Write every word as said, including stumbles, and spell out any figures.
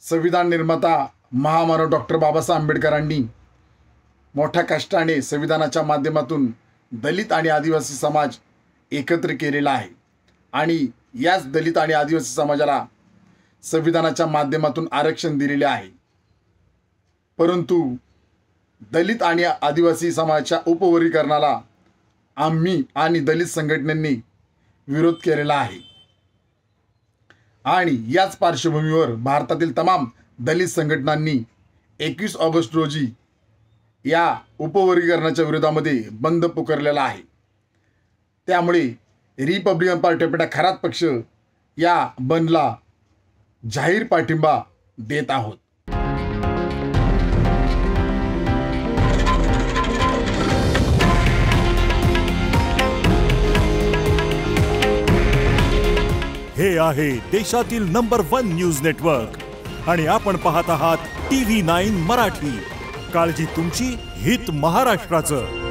संविधान निर्माता महामानव डॉक्टर बाबासाहेब आंबेडकरांनी मोठ्या कष्टाने संविधानाच्या माध्यमातून दलित आणि आदिवासी समाज एकत्र केलेला आहे आणि याच दलित आणि आदिवासी समाजाला संविधानाच्या माध्यमातून आरक्षण दिलेले आहे। परंतु दलित आणि आदिवासी समाजाच्या उपवर्गीकरणाला आम्ही आणि दलित संघटनांनी विरोध केलेला आहे आणि याच पार्श्वभूमीवर भारतातील तमाम दलित संघटनांनी एकवीस ऑगस्ट रोजी या उपवर्गीकरणाच्या विरोधामध्ये बंद पुकारलेला आहे। त्यामुळे Republican party of India Kharat पक्ष या बंदला जाहीर पाठिंबा देत आहोत। हे आहे देशातील नंबर वन न्यूज नेटवर्क आणि आपण पाहत आहात टीव्ही नाईन मराठी। काळजी तुमची, हित महाराष्ट्राचं।